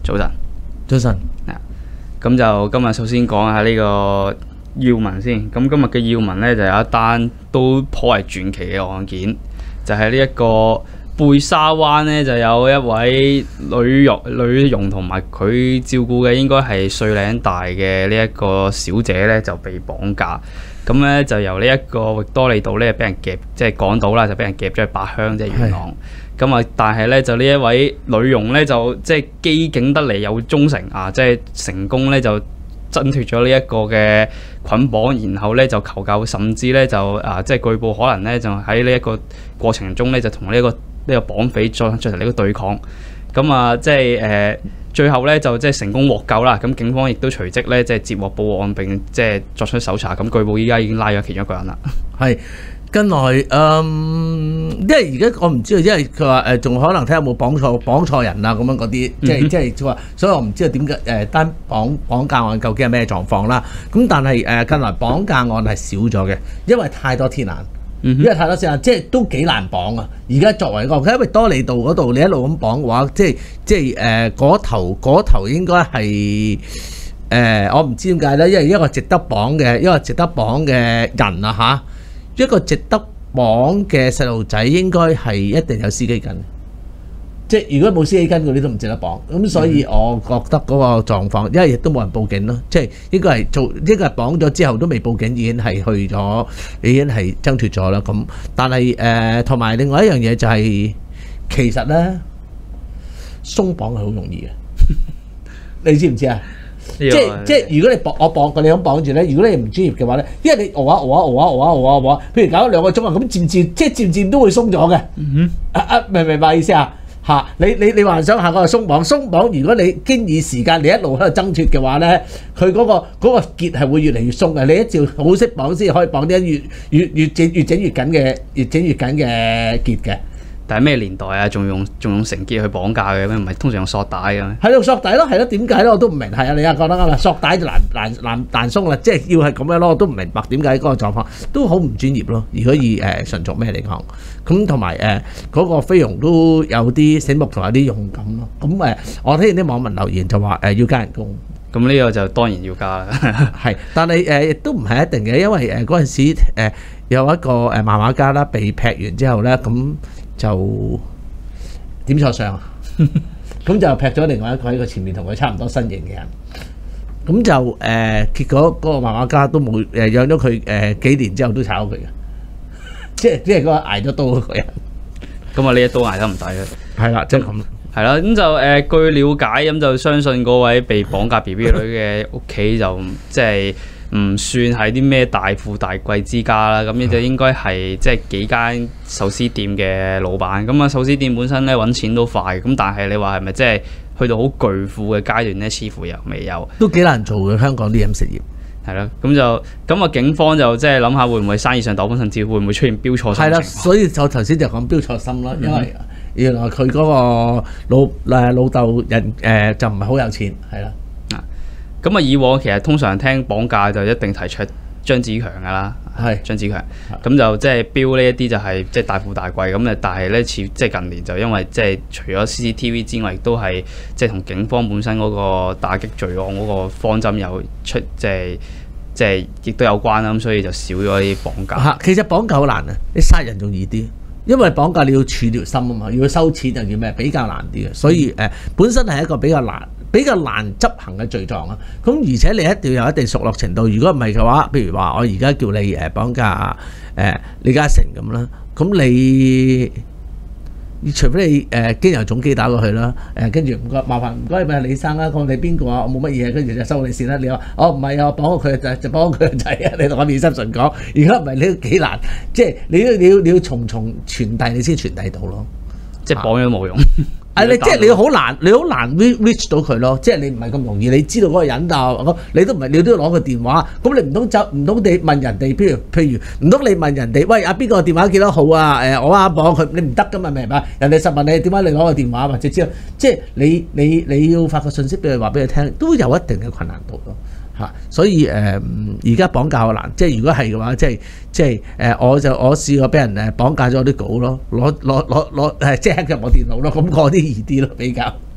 早晨， 早晨。 咁就今日首先講下呢個要聞先。咁今日嘅要聞呢，就有一單都頗為傳奇嘅案件，就係呢一個貝沙灣呢，就有一位女傭同埋佢照顧嘅應該係歲零大嘅呢一個小姐呢，就被綁架。咁呢，就由呢一個域多利道呢，俾人夾，即係港島啦，就俾人夾咗去八鄉，即係元朗。咁啊，但係咧就呢一位女傭咧就即係機警得嚟又忠誠啊，即係成功咧就掙脫咗呢一個嘅捆綁，然後咧就求救，甚至咧就即係據報可能咧就喺呢一個過程中咧就同呢個綁匪進行呢個對抗。咁啊，即係最後咧就即係成功獲救啦。咁警方亦都隨即咧即係接獲報案並即係作出搜查。咁據報依家已經拉咗其中一個人啦。 係。近來因為而家我唔知道，因為佢話仲可能睇下有冇綁錯人啊咁樣嗰啲，即係話，所以我唔知道點解單綁架案究竟係咩狀況啦。咁但係近來綁架案係少咗嘅，因為太多天眼，因為太多天眼，即係都幾難綁啊。而家作為一個，因為多利道嗰度你一路咁綁嘅話，即係嗰頭應該係我唔知點解咧，因為一個值得綁嘅人啊嚇。一個值得綁嘅細路仔應該係一定有司機跟，即係如果冇司機跟嗰啲都唔值得綁。咁所以我覺得嗰個狀況，因為亦都冇人報警咯，即係應該係綁咗之後都未報警，已經係去咗，已經係掙脫咗啦。咁但係同埋另外一樣嘢就係、是、其實咧鬆綁係好容易嘅，你知唔知啊？即係如果你我綁你咁綁住咧，如果你唔專業嘅話咧，因為你熬啊，譬如搞咗2個鐘啊，咁漸漸都會鬆咗嘅。明唔明白意思啊？嚇，你幻想下個鬆綁，如果你經已時間你一路喺度掙脫嘅話咧，佢嗰個結係會越嚟越鬆嘅。你一照好識綁先可以綁啲越整越緊嘅結嘅。 但係咩年代啊？仲用繩結去綁架嘅咩？唔係通常用索帶嘅咩？ 係用索帶咯，係咯，點解咧？我都唔明。係啊，你又覺得啱啦，索帶就難鬆啦，即係要係咁樣咯，我都唔明白點解嗰個狀況都好唔專業咯。如果以純屬咩嚟講，咁同埋嗰個菲傭都有啲醒目同有啲勇敢咯。咁我聽見啲網民留言就話要加人工。 咁呢個就當然要加啦。 係，但係亦都唔係一定嘅，因為嗰陣時有一個漫畫家啦，被劈完之後咧，咁就點錯相啊？咁就劈咗另外一個喺佢前面同佢差唔多身形嘅人，咁就結果嗰個漫畫家都冇養咗佢幾年之後都炒佢嘅，即係嗰個捱咗刀嗰個人。 咁啊呢一刀捱得唔抵啊！ 係啦，即係咁。 係啦，咁就據了解咁就相信嗰位被綁架 BB 女嘅屋企就即係唔算係啲咩大富大貴之家啦。咁呢就應該係即係幾間壽司店嘅老闆。咁啊壽司店本身咧揾錢都快，咁但係你話係咪即係去到好巨富嘅階段咧？似乎又未有， 都幾難做嘅香港啲飲食業。 係咯，咁警方就即係諗下會唔會生意上抖風，甚至會唔會出現標錯心？ 係啦，所以我頭先就講標錯心啦，因為原來佢嗰個老豆人就唔係好有錢，係啦。 咁以往其實通常聽綁架就一定提出張子強噶啦，係張子強，咁就即係標呢一啲就係即係大富大貴咁但係咧即係近年就因為即係除咗 CCTV 之外，亦都係即係同警方本身嗰個打擊罪案嗰個方針有出即係亦都有關啦，咁所以就少咗啲綁架。 其實綁架好難啊，你殺人仲易啲。因為綁架你要處條心啊嘛，要收錢就叫咩？比較難啲嘅，所以本身係一個比較難執行嘅罪狀啊。咁而且你一定要有一定熟絡程度，如果唔係嘅話，譬如話我而家叫你綁架李嘉誠咁啦，咁你除非你經由總機打過去啦，跟住唔該麻煩唔該咪李生啦，講你邊個啊？我冇乜嘢，跟住就收你線啦。你話唔係啊，我綁咗佢就綁佢個仔啊！你同我面濕唇講，如果唔係你都幾難，即係你要重傳遞，你先傳遞到咯。 即係綁咗冇用。 你即係你好難 reach 到佢咯，即係你唔係咁容易，你知道嗰個人啊，你都要攞佢電話，咁你唔通你問人哋，譬如唔通你問人哋，喂邊個電話幾多號啊？我綁佢，你唔得噶嘛，明白？人哋實問你點解你攞個電話或者知道，即係你要發個信息俾佢話俾佢聽，都有一定嘅困難度咯。所以而家綁架好難，即係如果係嘅話，即係我試過俾人綁架咗啲稿咯，攞即係 hack 入我電腦咯，咁嗰啲易啲咯比較。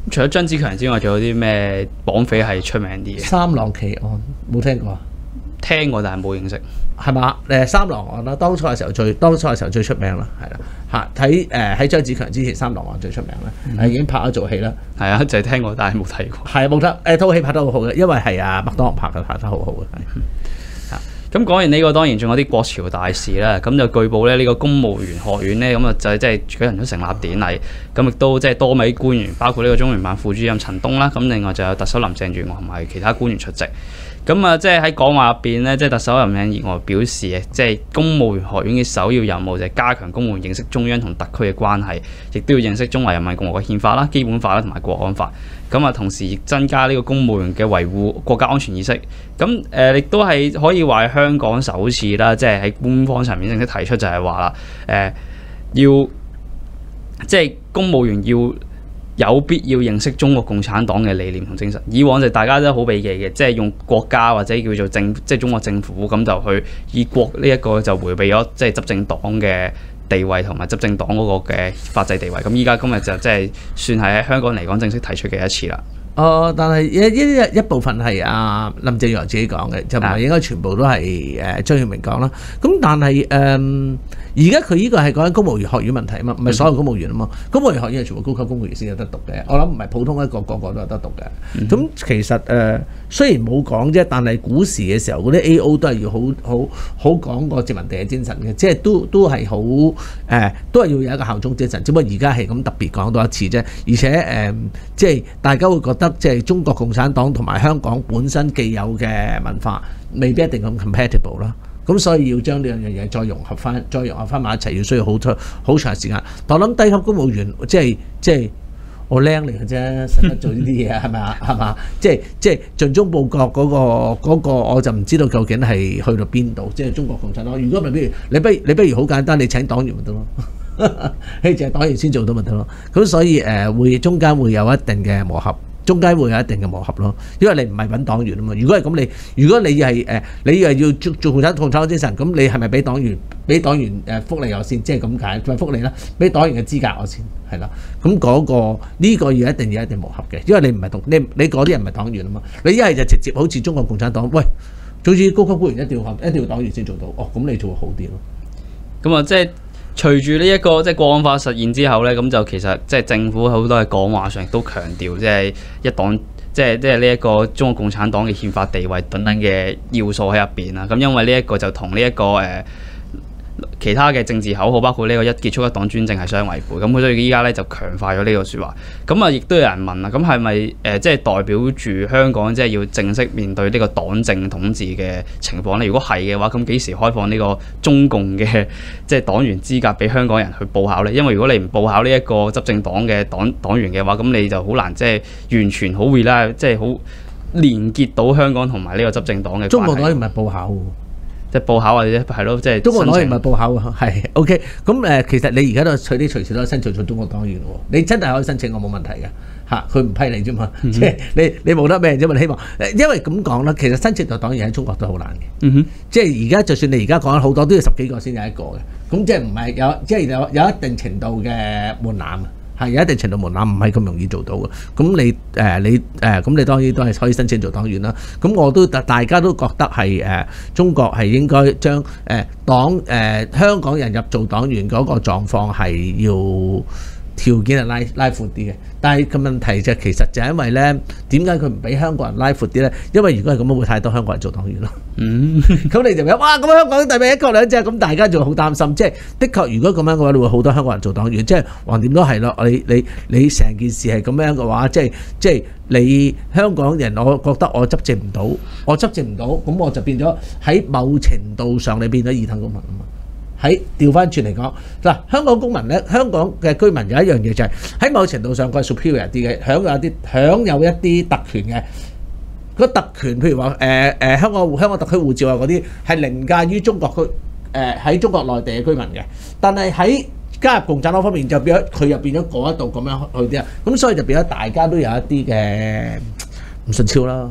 除咗張子強之外，仲有啲咩綁匪係出名啲嘅？ 三郎奇案冇聽過啊？ 聽過但係冇認識。 係嘛？三郎案啦，當初嘅時候最出名啦，係啦嚇。喺張子強之前，三郎案最出名啦，已經拍咗做戲啦。 係啊，就係聽過，但係冇睇過。 係冇得套戲拍得好好嘅，因為係麥當勞拍得好好嘅。 咁講完呢個，當然仲有啲國朝大事啦。咁就據報咧，呢個公務員學院咧，咁啊就即係舉行咗成立典禮。咁亦都即係多位官員，包括呢個中聯辦副主任陳東啦。咁另外就有特首林鄭月娥同埋其他官員出席。咁啊，即係喺講話入邊咧，即係特首林鄭月娥表示嘅，即係公務員學院嘅首要任務就係加強公務員認識中央同特區嘅關係，亦都要認識中華人民共和國憲法啦、基本法啦同埋國安法。咁啊，同時亦增加呢個公務員嘅維護國家安全意識。咁亦都係可以話係香港首次啦，即係喺官方層面正式提出就係話啦，要即係公務員要有必要認識中國共產黨嘅理念同精神。以往就大家都好避忌嘅，即係用國家或者叫做即係中國政府咁就去以國呢一個就迴避咗即係執政黨嘅地位同埋執政黨嗰個嘅法制地位。咁依家今日就即係算係喺香港嚟講正式提出嘅一次啦。 但係一部分係林鄭月娥自己講嘅，就唔係應該全部都係張曉明講啦。咁但係而家佢呢個係講緊公務員學院問題啊嘛，唔係所有公務員啊嘛。公務員學院係全部高級公務員先有得讀嘅，我諗唔係普通一個個都有得讀嘅。咁其實雖然冇講啫，但係古時嘅時候嗰啲 A.O. 都係要好講個殖民地嘅精神嘅，即係都係好都係要有一個效忠精神。只不過而家係咁特別講多一次啫，而且即係大家會覺得即係中國共產黨同埋香港本身既有嘅文化未必一定咁 compatible 啦。咁所以要將呢兩樣嘢再融合翻埋一齊，要需要好長時間。但我諗低級公務員即係我僆嚟嘅啫，使乜做呢啲嘢係咪啊？係嘛？即係盡忠報國嗰個，我就唔知道究竟係去到邊度。即係中國共產黨。如果唔係，你不如好簡單，你請黨員咪得咯。你淨係黨員先做到咪得咯。咁所以中間會有一定嘅磨合。中間會有一定嘅磨合咯，因為你唔係揾黨員啊嘛。如果係咁，如果你係你要做共產黨精神，咁你係咪俾黨員福利我先？即係咁解，唔係福利啦，俾黨員嘅資格我先係啦。咁呢個要一定磨合嘅，因為你唔係你嗰啲人唔係黨員啊嘛。你一係就直接好似中國共產黨，喂，總之高級官員一定要黨員先做到。咁你做會好啲咯。 咁啊，即係。隨住呢一個即係國安法實現之後咧，咁就其實即係政府好多嘅講話上亦都強調，即係一黨即係呢一個中國共產黨嘅憲法地位等等嘅要素喺入邊啦。咁因為呢一個就同呢一個其他嘅政治口號，包括呢個一結束一黨專政係相違背。咁所以依家咧就強化咗呢個説話。咁啊，亦都有人問啦，咁係咪即係代表住香港即係要正式面對呢個黨政統治嘅情況咧？如果係嘅話，咁幾時開放呢個中共嘅即係黨員資格俾香港人去報考咧？因為如果你唔報考呢一個執政黨嘅黨員嘅話，咁你就好難即係完全好 rely 即係好連結到香港同埋呢個執政黨嘅關係。 中國黨員唔係報考喎。 即係報考或者係咯，即係中國黨員唔係報考喎，係 OK。咁其實你而家都隨時都申請做中國黨員喎，你真係可以申請，我冇問題嘅嚇，佢唔批你啫嘛，即係你冇得咩啫嘛。希望因為咁講啦，其實申請做黨員喺中國都好難嘅，即係而家就算你而家講好多都要10幾個先有一個嘅，咁即係唔係即係有一定程度嘅門檻啊。係有一定程度門檻，唔係咁容易做到嘅。咁你當然都係可以申請做黨員啦。咁大家都覺得係中國係應該將香港人入做黨員嗰個狀況係要條件係拉闊啲嘅。但係個問題就其實就係因為咧，點解佢唔俾香港人拉闊啲咧？因為如果係咁樣，會太多香港人做黨員咯。咁你就話哇，咁香港特別一國兩制，咁大家就好擔心。即係的確，如果咁樣嘅話，你會好多香港人做黨員。即係橫掂都係咯。你成件事係咁樣嘅話，即係你香港人，我覺得我執政唔到，咁我就變咗喺某程度上你變咗二等公民啊嘛。喺調翻轉嚟講，嗱，香港公民咧，香港嘅居民有一樣嘢就係喺某程度上佢係 superior 啲嘅，享有一啲特權嘅。個特權譬如話香港特區護照啊嗰啲係凌駕於中國喺中國內地嘅居民嘅，但係喺加入共產黨方面就變咗佢又變咗嗰一度咁樣去啲啊，咁所以就變咗大家都有一啲嘅唔順超啦。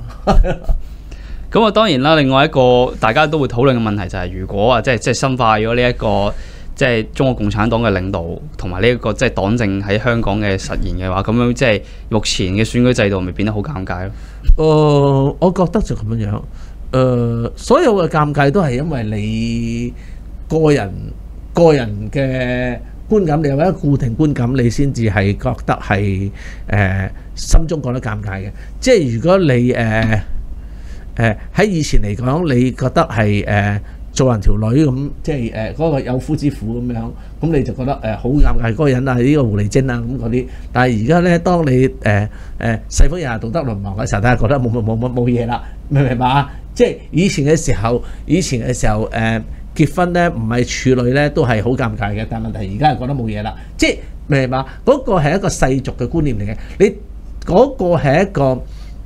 咁當然啦，另外一個大家都會討論嘅問題就係，如果即係深化咗呢一個即係中國共產黨嘅領導同埋呢一個即係黨政喺香港嘅實現嘅話，咁樣即係目前嘅選舉制度咪變得好尷尬咯？ 我覺得就咁樣。所有嘅尷尬都係因為你個人嘅觀感，你有一個固定觀感，你先至係覺得係心中覺得尷尬嘅。即係如果你喺以前嚟講，你覺得係做人條女咁，即係嗰個有夫之婦咁樣，咁你就覺得好尷尬，嗰個人啊呢個狐狸精啊咁嗰啲。但係而家咧，當你世風日下道德淪亡嘅時候，大家覺得冇嘢啦，明唔明白啊？即係以前嘅時候結婚咧唔係處女咧都係好尷尬嘅，但係問題而家係覺得冇嘢啦。即係明唔明白？嗰個係一個世俗嘅觀念嚟嘅，你嗰個係一個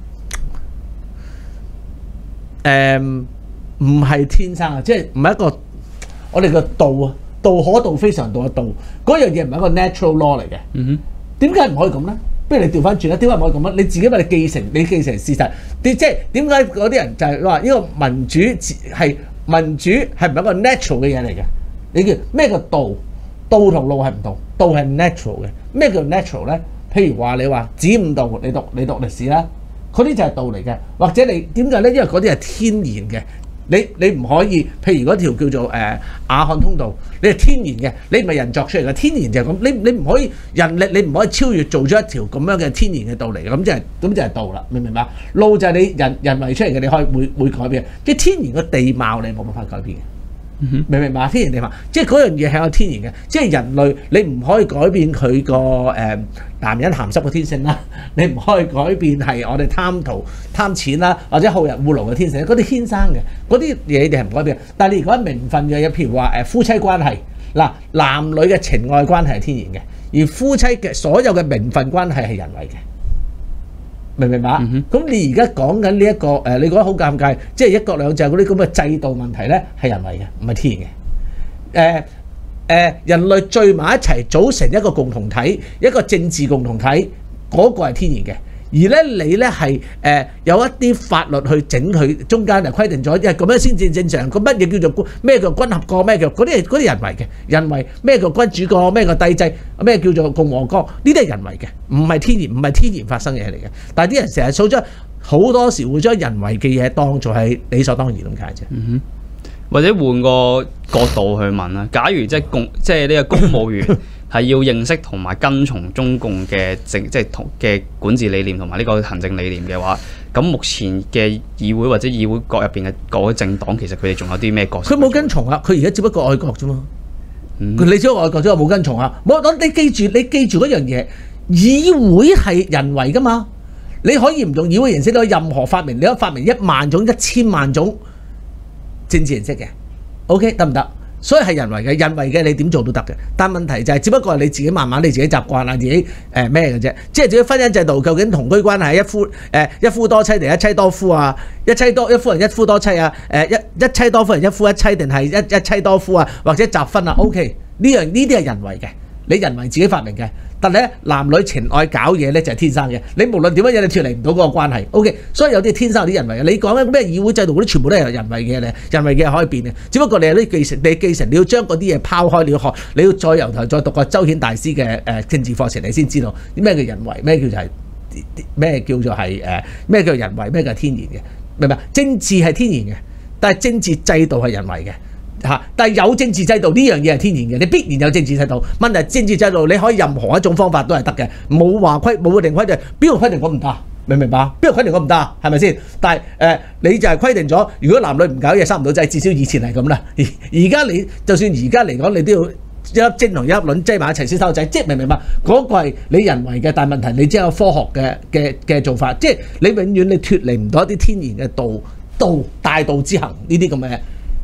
唔係天生啊，即係唔係一個我哋嘅道啊，道可道非常道嘅道，嗰樣嘢唔係一個 natural law 嚟嘅。點解唔可以咁咧？不如你調翻轉啦，點解唔可以咁咧？你自己咪繼承事實。即係點解嗰啲人就係話呢個民主係唔係一個 natural 嘅嘢嚟嘅？你叫咩叫道？道同路係唔同，道係 natural 嘅。咩叫 natural 咧？譬如話你話子午道，你讀歷史啦，嗰啲就係道嚟嘅。或者你點解咧？因為嗰啲係天然嘅。你唔可以，譬如嗰條叫做亞漢通道，你係天然嘅，你唔係人作出嚟嘅，天然就係咁。你唔可以人力，你唔可以超越做咗一條咁樣嘅天然嘅道嚟嘅，咁就係道啦，明唔明白？路就係你人為出嚟嘅，你可以會改變，即係天然嘅地貌你冇辦法改變嘅。明唔明白？天然地貌，即係嗰樣嘢係有天然嘅，即係人類你唔可以改變佢個男人鹹濕嘅天性啦，你唔可以改變係我哋貪錢啦，或者好人惡勞嘅天性，嗰啲天生嘅，嗰啲嘢你係唔改變。但係你如果係名分嘅嘢，譬如話夫妻關係，嗱男女嘅情愛關係係天然嘅，而夫妻嘅所有嘅名分關係係人為嘅。明唔明白？咁你而家講緊呢一個你覺得好尷尬，即係一國兩制嗰啲咁嘅制度問題咧，係人為嘅，唔係天然嘅。人類聚埋一齊組成一個共同體，一個政治共同體，嗰個係天然嘅。而咧你咧係有一啲法律去整佢，中間就規定咗，因為咁樣先至正常。個乜嘢叫做咩叫均衡國，咩叫嗰啲人為嘅，人為咩叫君主國，咩叫帝制，咩叫做共和國，呢啲係人為嘅，唔係天然發生嘅嘢嚟嘅。但係啲人成日數咗好多時會將人為嘅嘢當做係理所當然咁解啫。 或者換個角度去問啦，假如即係呢個公務員係要認識同埋跟從中共嘅嘅管治理念同埋呢個行政理念嘅話，咁目前嘅議會或者議會國入邊嘅各個政黨，其實佢哋仲有啲咩角色？ 佢冇跟從啊，佢而家只不過愛國啫嘛。你只不過愛國啫，冇跟從啊。你記住嗰樣嘢，議會係人為噶嘛。你可以唔用議會形式到任何發明，你可以發明1萬種、1000萬種政治形式嘅 ，OK 得唔得？所以係人為嘅，人為嘅你點做都得嘅。但問題就係，只不過係你自己慢慢你自己習慣啦，自己咩嘅啫。即係至於婚姻制度，究竟同居關係係一夫多妻定一妻多夫啊？一夫人一夫多妻啊？一妻多夫人一夫一妻定係一妻多夫啊？或者雜婚啊 ？OK 呢啲係人為嘅，你人為自己發明嘅。但係咧，男女情愛搞嘢咧就係天生嘅。你無論點樣嘢，你脫離唔到嗰個關係。O.K.，所以有啲天生有啲人為嘅。你講緊咩議會制度嗰啲，全部都係人為嘅咧。人為嘅可以變嘅，只不過你有啲繼承，你要將嗰啲嘢拋開，你要學，你要再由頭再讀個周顯大師嘅政治課程，你先知道咩叫人為，咩叫做人為，咩叫天然嘅，明唔明？政治係天然嘅，但係政治制度係人為嘅。但係有政治制度呢樣嘢係天然嘅，你必然有政治制度。問題政治制度你可以任何一種方法都係得嘅，冇冇定規定，邊個規定我唔得？明唔明白？邊個規定我唔得？係咪先？但係你就係規定咗，如果男女唔搞嘢生唔到仔，至少以前係咁啦。而家你就算而家嚟講，你都要一粒精同一粒卵擠埋一齊先收仔，即係明唔明白？嗰個係你人為嘅，但係問題你只有科學嘅做法，即係你永遠你脫離唔到一啲天然嘅大道之行呢啲咁嘅。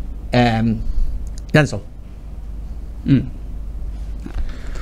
因素，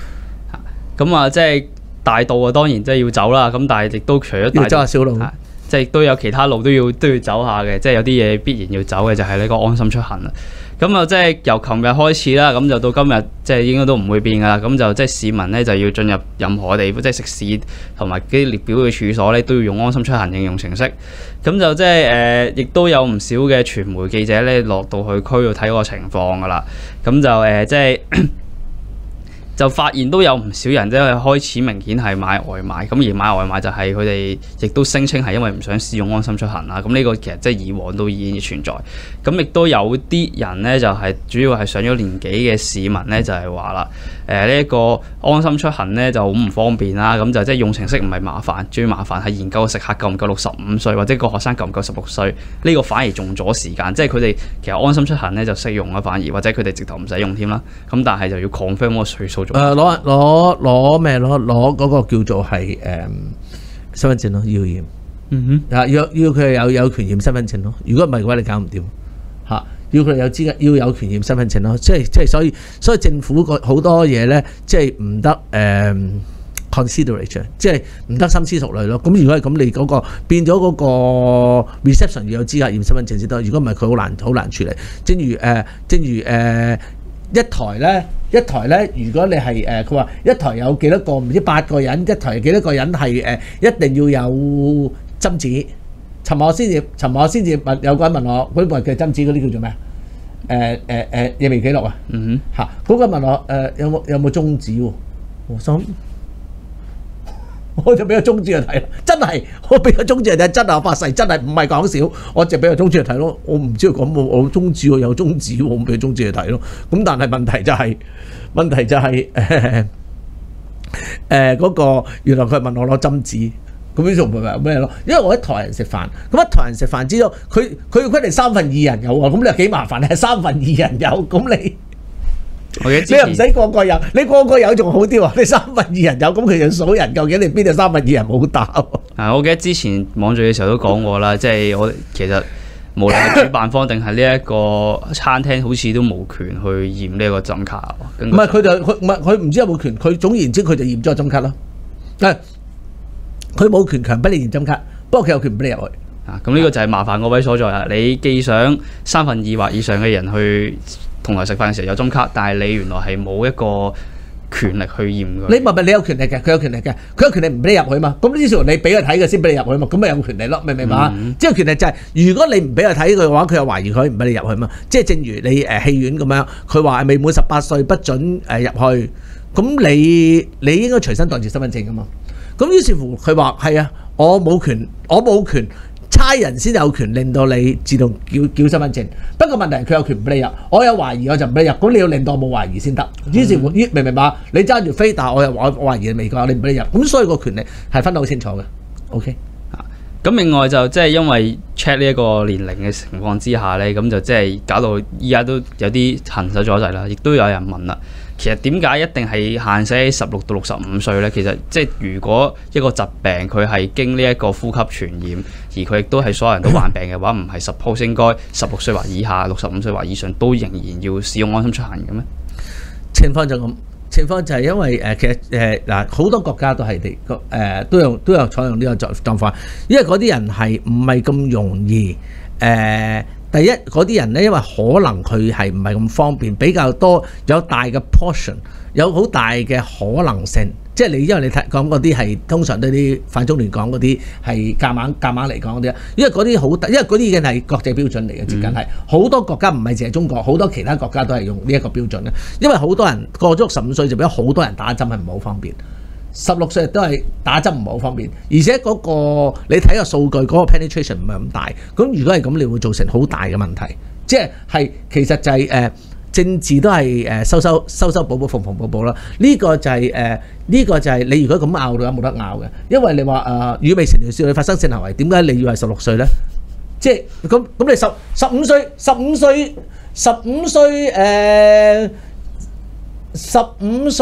咁啊，即係大道啊，當然即係要走啦。咁但係亦都除咗大道， 要走下小路， 即係都有其他路都要走下嘅，即係有啲嘢必然要走嘅就係呢個安心出行啦。咁啊，即係由琴日開始啦，咁就到今日，即係應該都唔會變噶啦。咁就即係市民咧就要進入任何地方，即係食肆同埋啲列表嘅處所咧，都要用安心出行應用程式。咁就即係亦都有唔少嘅傳媒記者咧落到去區度睇個情況噶啦。咁就即係。就發現都有唔少人即係開始明顯係買外賣，咁而買外賣就係佢哋亦都聲稱係因為唔想使用安心出行啦。咁呢個其實即係以往都已經存在。咁亦都有啲人咧就係主要係上咗年紀嘅市民咧就係話啦，呢一個安心出行咧就好唔方便啦。咁就即係用程式唔係麻煩，最麻煩係研究食客夠唔夠65歲，或者個學生夠唔夠16歲，呢個反而仲阻時間。即係佢哋其實安心出行咧就識用啦，反而或者佢哋直頭唔使用添啦。咁但係就要 confirm 嗰個歲數。 攞咩攞嗰個叫做係身份證咯，要驗。要佢有權驗身份證咯。如果唔係嘅話，你搞唔掂嚇。要佢有資格，要有權驗身份證咯。即係所以政府好多嘢咧，即係唔得consideration， 即係唔得深思熟慮咯。咁如果係咁，你嗰個變咗嗰個 reception 要有資格驗身份證先得。如果唔係，佢好難處理。正如一台咧，如果你係佢話一台有幾多個，唔知8個人，一台幾多個人係一定要有針紙。尋日我先至問有個人問我，嗰啲嘅針紙嗰啲叫做咩驗明記錄啊。嗰個問我有冇中指喎？我就俾個中指去睇，真係我俾個中指去睇，真係我發誓，真係唔係講笑，我就俾個中指去睇咯。我唔知佢講我中指喎，有中指喎，我俾中指去睇咯。咁但係問題就係嗰個原來佢問我攞針紙，咁呢仲唔係咩咯？因為我一台人食飯，咁一台人食飯之後，佢要規定2/3人有喎，咁你又幾麻煩？係2/3人有，咁你又唔使個個有，你個個有仲好啲喎。你2/3人有，咁佢就數人，究竟你邊度2/3人冇打？ 我記得之前網聚嘅時候都講過啦，即係我其實無論係主辦方定係呢一個餐廳，好似都冇權去驗呢一個針卡。唔係佢唔知有冇權，佢總言之佢就驗咗個針卡咯。佢冇權強迫你驗針卡，不過佢有權俾你入去。 咁呢個就係麻煩個位所在啦。你既想2/3或以上嘅人去同台食飯嘅時候有針卡，但係你原來係冇一個權力去驗㗎。 你有權力嘅，佢有權力嘅，佢有權力唔俾你入去嘛。咁呢時候你俾佢睇嘅先俾你入去嘛，咁咪有權力咯，明唔明白？即係權力就係如果你唔俾佢睇佢嘅話，佢又懷疑佢唔俾你入去嘛。即係正如你戲院咁樣，佢話未滿18歲不准入去，咁你應該隨身帶住身份證㗎嘛。咁於是乎佢話係啊，我冇權，差人先有權令到你自動繳身份證。不過問題係佢有權唔俾你入，我有懷疑我就唔俾你入。咁你要令到我冇懷疑先得。於是乎，明唔明白？你揸住飛，但係我懷疑你未夠，你唔俾你入。咁所以個權力係分得好清楚嘅。OK。 咁另外就即係因為 check 呢一個年齡嘅情況之下咧，咁就即係搞到依家都有啲行手阻滯啦。亦都有人問啦，其實點解一定係限死喺16到65歲咧？其實即係如果一個疾病佢係經呢一個呼吸傳染，而佢亦都係所有人都患病嘅話，唔係 suppose 應該16歲或以下、65歲或以上都仍然要使用安心出行嘅咩？ 情況就咁。情況就係因為其實好多國家都係都有採用呢個狀況，因為嗰啲人係唔係咁容易第一嗰啲人咧，因為可能佢係唔係咁方便，比較多有大嘅 portion， 有好大嘅可能性。即係你因為你講嗰啲係通常都啲反中亂港嗰啲係夾硬嚟講嗰啲，因為嗰啲好大，因為嗰啲已經係國際標準嚟嘅，接近係好多國家唔係淨係中國，好多其他國家都係用呢一個標準嘅。因為好多人過咗65歲就變咗好多人打針係唔係好方便，16歲都係打針唔係好方便，而且嗰個你睇個數據嗰個 penetration 唔係咁大。咁如果係咁，你會造成好大嘅問題。即係其實就係政治都係修補補縫補啦。呢個就係呢個就係你如果咁拗嘅話冇得拗嘅，因為你話與未成年少女發生性行為，點解你要係16歲咧？即係咁你15歲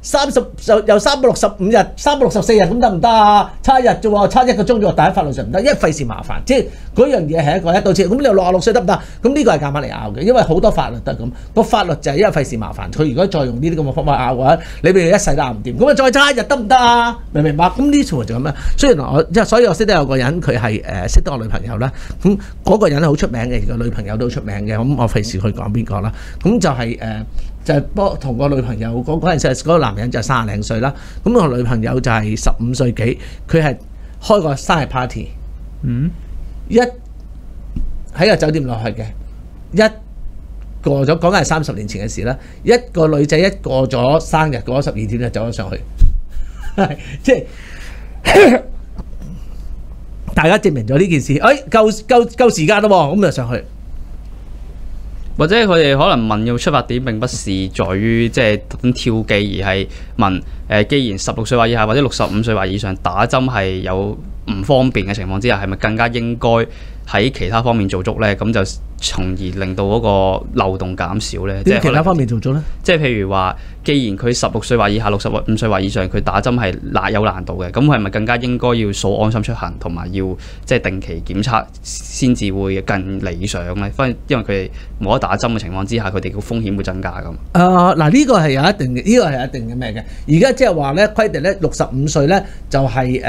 有365日、364日咁得唔得啊？差一日啫喎，差1個鐘啫喎，但喺法律上唔得，因為費事麻煩。即係嗰樣嘢係一刀切。咁你又66歲得唔得？咁呢個係夾硬嚟拗嘅，因為好多法律得咁。個法律就係因為費事麻煩，佢如果再用呢啲咁嘅方法拗嘅話，你譬如一世都拗唔掂。咁啊再差一日得唔得啊？明唔明白？咁呢條就咁樣。所以我識得有個人，佢係識得我女朋友啦。咁嗰個人係好出名嘅，個女朋友都好出名嘅。咁我費事去講邊個啦。咁就係就係幫同個女朋友嗰陣時，嗰個男人就30零歲啦。咁個女朋友就係15歲幾，佢係開個生日 party，一喺個酒店落去嘅，一過咗講緊係30年前嘅事啦。一個女仔一過咗生日嗰12點就走咗上去，即係大家證明咗呢件事，夠時間啦喎，咁就上去。 或者佢哋可能問嘅出發點並不是在於即係咁跳機，而係問既然16歲或以下或者65歲或以上打針係有唔方便嘅情況之下，係咪更加應該喺其他方面做足呢？咁就從而令到嗰個漏洞減少呢？ 即係其他方面做足呢？ 即係譬如話，既然佢16歲或以下、65歲或以上，佢打針係有難度嘅，咁佢係咪更加應該要掃安心出行，同埋要即係定期檢測先至會更理想呢？因為佢哋冇得打針嘅情況之下，佢哋個風險會增加㗎嘛。 嗱，呢個係有一定嘅，呢個係一定嘅咩嘅？而家即係話咧規定咧65歲咧就係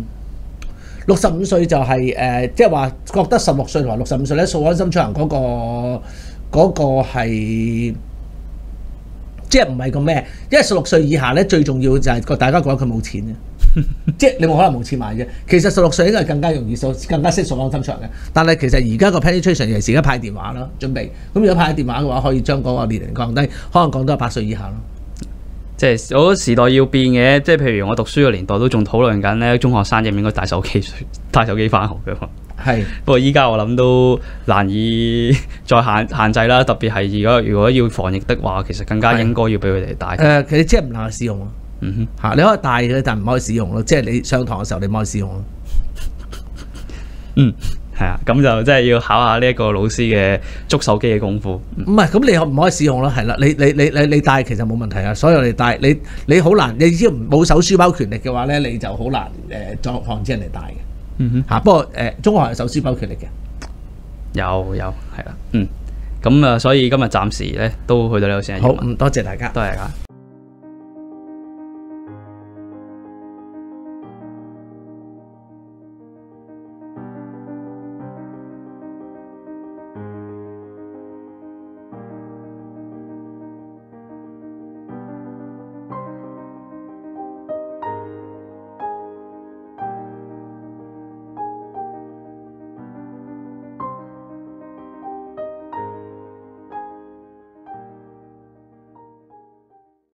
65歲就係即係話覺得16歲同埋65歲咧掃安心出行嗰個係即係唔係咁咩？因為16歲以下咧最重要就係大家覺得佢冇錢嘅，即係你冇可能冇錢買啫。其實16歲應該係更加容易更加識掃安心出行嘅。但係其實而家個 penetration 尤其是而家派電話啦，準備咁如果派電話嘅話，可以將嗰個年齡降低，可能降到8歲以下咯。 即係我覺得時代要變嘅，即係譬如我讀書嘅年代都仲討論緊咧，中學生應唔應該帶手機翻學嘅喎。 係，不過依家我諗都難以再限制啦，特別係如果要防疫的話，其實更加應該要俾佢哋帶。 其實即係唔能夠使用咯。你可以帶嘅，但唔可以使用咯。即係你上堂嘅時候，你唔可以使用咯。 係啊，咁就真係要考下呢一個老師嘅捉手機嘅功夫。 唔係，咁你唔可以使用咯，係啦。你帶其實冇問題啊，所有你帶你好難，你只要冇守書包權力嘅話咧，你就好難防止人哋帶嘅。不過中學係守書包權力嘅。有係啦，咁所以今日暫時咧都去到呢度先。 好，多謝大家。 多謝大家。